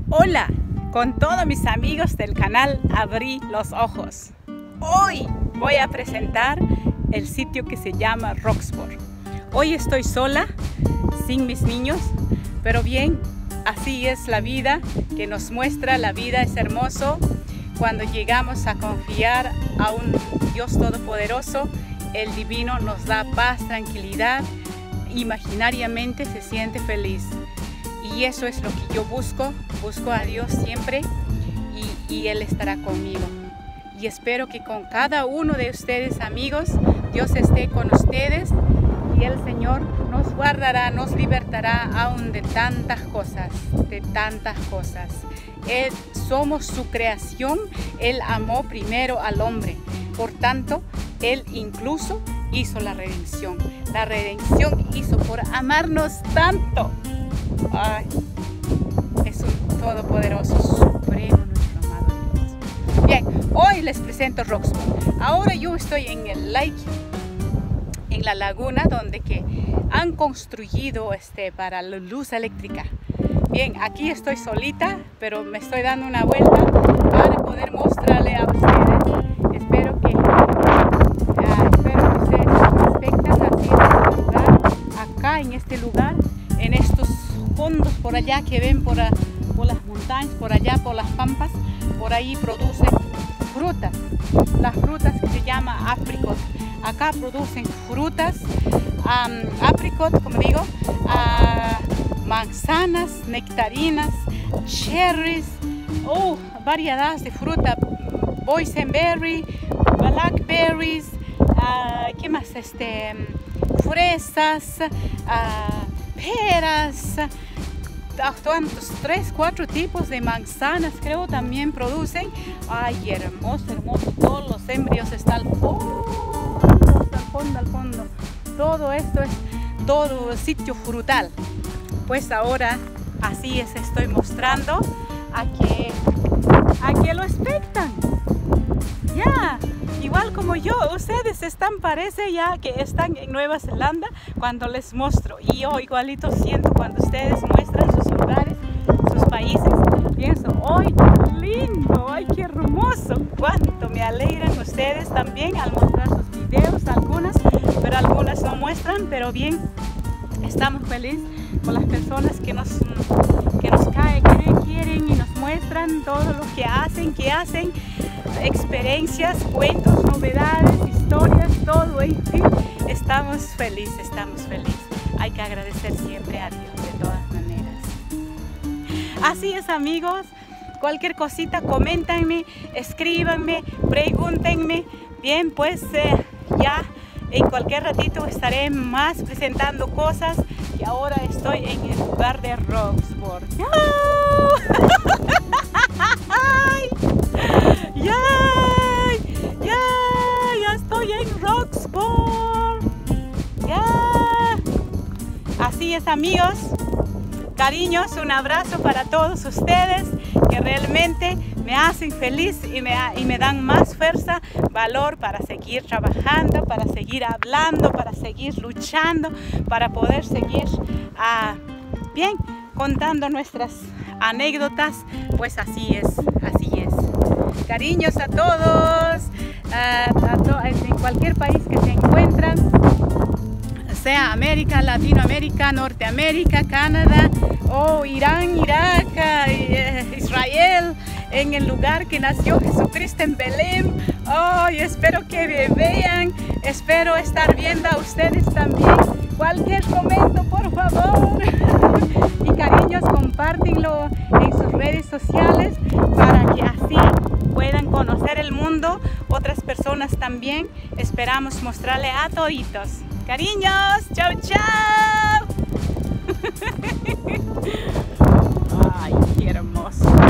Hola, con todos mis amigos del canal Abrí los Ojos. Hoy voy a presentar el sitio que se llama Roxburgh. Hoy estoy sola, sin mis niños, pero bien, así es la vida que nos muestra. La vida es hermoso cuando llegamos a confiar a un Dios todopoderoso. El divino nos da paz, tranquilidad, imaginariamente se siente feliz. Y eso es lo que yo busco a Dios siempre y Él estará conmigo. Y espero que con cada uno de ustedes, amigos, Dios esté con ustedes y el Señor nos guardará, nos libertará aún de tantas cosas, Somos su creación, Él amó primero al hombre, por tanto, Él incluso hizo la redención. La redención hizo por amarnos tanto. Ay, es un todopoderoso, supremo, nuestro amado Dios. Bien, hoy les presento Roxburgh. Ahora yo estoy en el lake, en la laguna donde que han construido para la luz eléctrica. Bien, aquí estoy solita, pero me estoy dando una vuelta para poder mostrarle a ustedes. Espero que ustedes respectan así este lugar, acá en este lugar, en estos fondos por allá que ven por las montañas, por allá por las pampas, por ahí producen frutas, las frutas que se llama apricot. Acá producen frutas, apricot, como digo, manzanas, nectarinas, cherries, variedades de fruta, boysenberry, blackberries, ¿qué más? Fresas, peras, tantos, 3, 4 tipos de manzanas creo también producen. Ay, hermoso, hermoso, todos los embrios están al fondo. Todo esto es todo sitio frutal. Pues ahora así es, estoy mostrando a que lo expectan. Ya, igual como yo, ustedes parece ya que están en Nueva Zelanda cuando les muestro. Y yo igualito siento cuando ustedes muestran sus lugares, sus países. Pienso, ¡ay, qué lindo! ¡Ay, qué hermoso! ¡Cuánto me alegran ustedes también al mostrar sus videos! Algunas, pero algunas no muestran, pero bien, estamos felices con las personas que nos quieren y nos muestran todo lo que hacen, experiencias, cuentos, novedades, historias, todo, en fin, estamos felices. Hay que agradecer siempre a Dios de todas maneras. Así es, amigos, cualquier cosita, coméntenme, escríbanme, pregúntenme. Bien, pues ya en cualquier ratito estaré más presentando cosas y ahora estoy en el lugar de Roxburgh. Ya estoy en Roxburgh. Así es, amigos, cariños, un abrazo para todos ustedes que realmente me hacen feliz y me dan más fuerza, valor para seguir trabajando, para seguir hablando, para seguir luchando, para poder seguir bien contando nuestras anécdotas. Pues así es. Cariños a todos, en cualquier país que se encuentran, sea América, Latinoamérica, Norteamérica, Canadá, Irán, Irak, Israel, en el lugar que nació Jesucristo en Belén. Espero que me vean, espero estar viendo a ustedes también. Cualquier comento, por favor. Y cariños, compártenlo en sus redes sociales para que así puedan conocer el mundo otras personas también. Esperamos mostrarle a toditos. Cariños, chao, chao. Ay, qué hermoso.